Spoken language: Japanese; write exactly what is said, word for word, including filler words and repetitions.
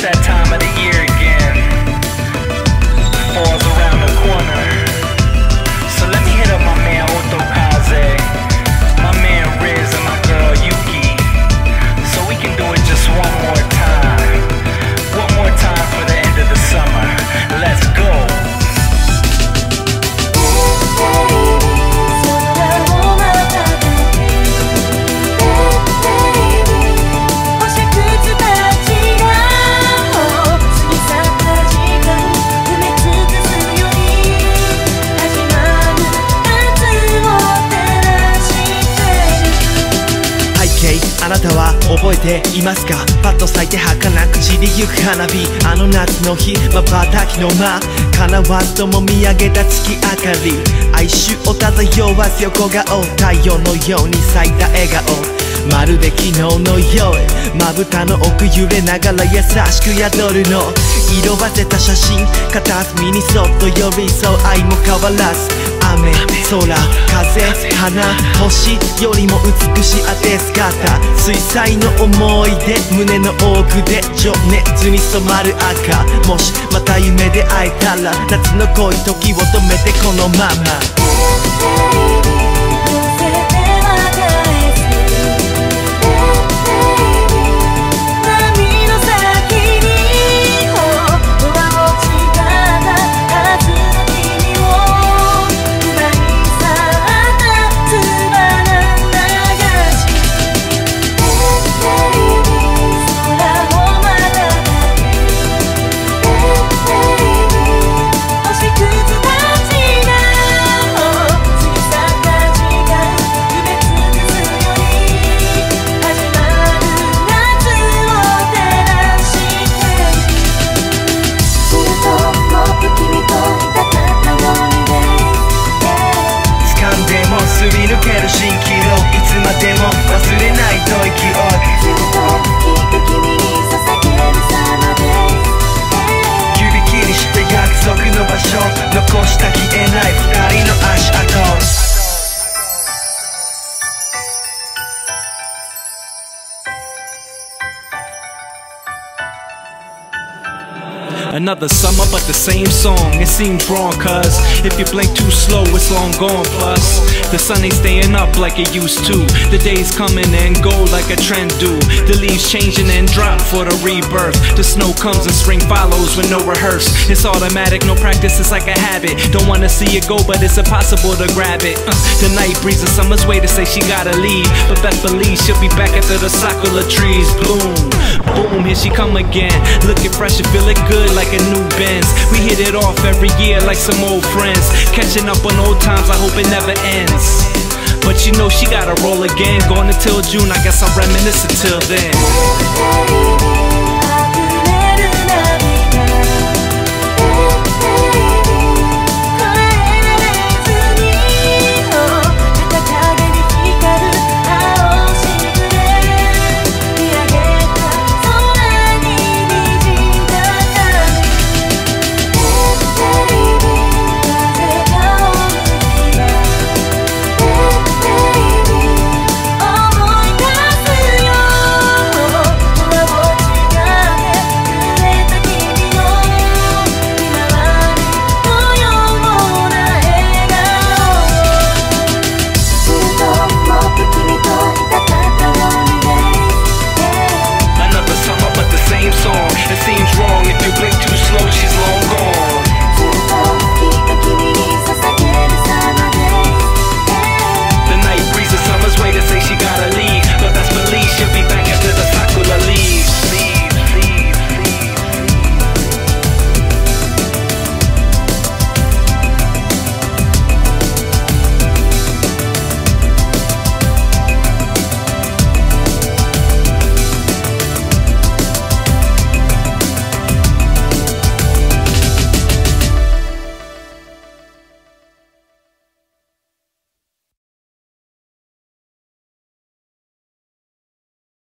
that time of the year again. Fall's around the corner. So let me hit up my man Otokaze, my man Rhyzz, and my girl Yuki, so we can do it just one more time. One more time for the end of the summer. Let's go. あなたは覚えていますか？パッと咲いて儚く散りゆく花火、あの夏の日、瞬きの間、叶わずとも見上げた月明かり、哀愁を漂わす横顔、太陽のように咲いた笑顔、まるで昨日の夜、まぶたの奥揺れながら優しく宿るの、色褪せた写真、片隅にそっと寄り添う愛も変わらず、雨、空、風、花、星よりも美しい当て姿、水彩の思い出、胸の奥で情熱に染まる赤、もしまた夢で会えたら、夏の恋時を止めてこのまますり抜ける蜃気楼、いつまでも忘れない吐息をずっときっと君に捧げるさまで、指切りして約束の場所、残した消えない二人の足跡。 Another summer, but the same song. It seems wrong, cuz if you blink too slow, it's long gone. Plus, the sun ain't staying up like it used to. The days coming and go like a trend do. The leaves changing and drop for the rebirth. The snow comes and spring follows with no rehearse. It's automatic, no practice, it's like a habit. Don't wanna see it go, but it's impossible to grab it. uh, The night breeze, the summer's way to say she gotta leave, but best believe she'll be back after the sakura trees bloom. Boom, here she come again, looking fresh and feeling good like a new Benz. We hit it off every year like some old friends, catching up on old times, I hope it never ends. But you know she gotta roll again, going until June, I guess I'll reminisce until then.